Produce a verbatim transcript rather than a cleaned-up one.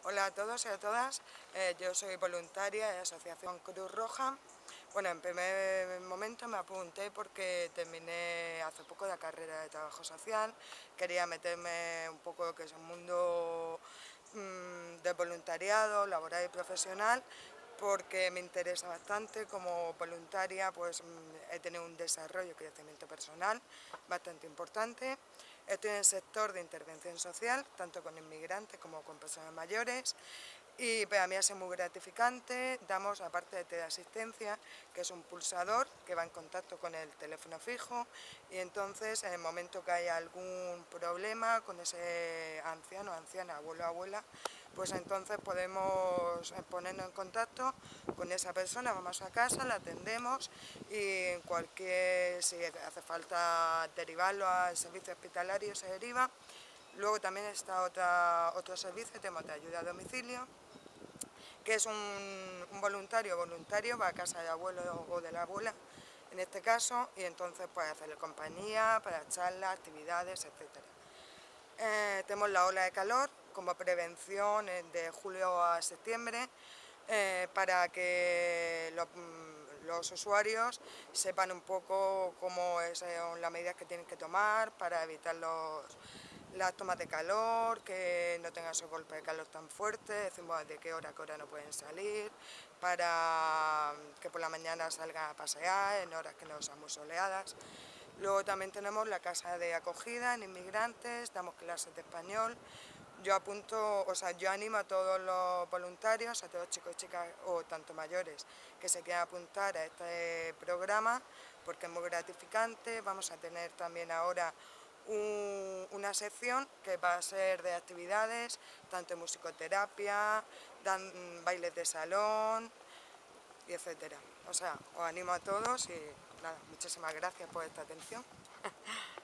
Hola a todos y a todas, eh, yo soy voluntaria de la Asociación Cruz Roja. Bueno, en primer momento me apunté porque terminé hace poco la carrera de trabajo social, quería meterme un poco lo que es el mundo mmm, del voluntariado, laboral y profesional, porque me interesa bastante. Como voluntaria pues he tenido un desarrollo y crecimiento personal bastante importante. Estoy en el sector de intervención social, tanto con inmigrantes como con personas mayores, y para mí ha sido muy gratificante. Damos, aparte de teleasistencia, que es un pulsador que va en contacto con el teléfono fijo, y entonces en el momento que haya algún problema con ese anciano, anciana, abuelo, abuela, pues entonces podemos ponernos en contacto con esa persona, vamos a casa, la atendemos y en cualquier, si hace falta derivarlo al servicio hospitalario, se deriva. Luego también está otra, otro servicio, tenemos de ayuda a domicilio, que es un, un voluntario voluntario, va a casa del abuelo o de la abuela, en este caso, y entonces puede hacerle compañía para charlas, actividades, etcétera. Eh, tenemos la ola de calor como prevención de julio a septiembre, eh, para que los, los usuarios sepan un poco cómo son las medidas que tienen que tomar para evitar los, las tomas de calor, que no tengan esos golpes de calor tan fuertes, decimos de qué hora a qué hora no pueden salir, para que por la mañana salgan a pasear en horas que no sean muy soleadas. Luego también tenemos la casa de acogida en inmigrantes, damos clases de español. Yo apunto, o sea, yo animo a todos los voluntarios, a todos chicos y chicas, o tanto mayores, que se quieran apuntar a este programa, porque es muy gratificante. Vamos a tener también ahora un, una sección que va a ser de actividades, tanto en musicoterapia, dan, bailes de salón, y etcétera. O sea, os animo a todos y nada, muchísimas gracias por esta atención.